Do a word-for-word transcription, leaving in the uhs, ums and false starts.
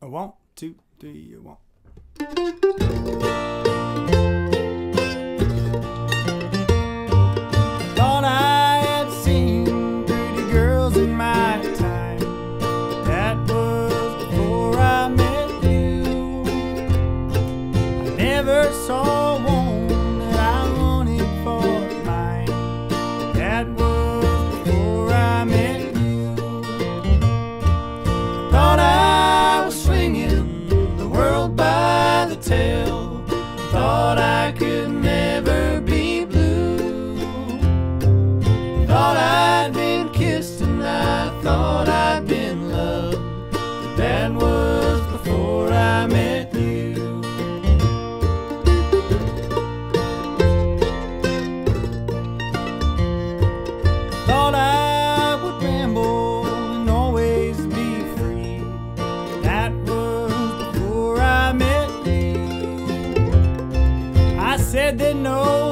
A one, two, three, a one. Thought I had seen pretty girls in my time. That was before I met you. I never saw one that I wanted for mine. That was before I met you. Thought I was swinging the world by the tail. Thought I could never be blue. Thought I'd been kissed and I thought I'd been loved. But that was before I met you. Thought I would ramble and always be free. That was before I met you. I said that no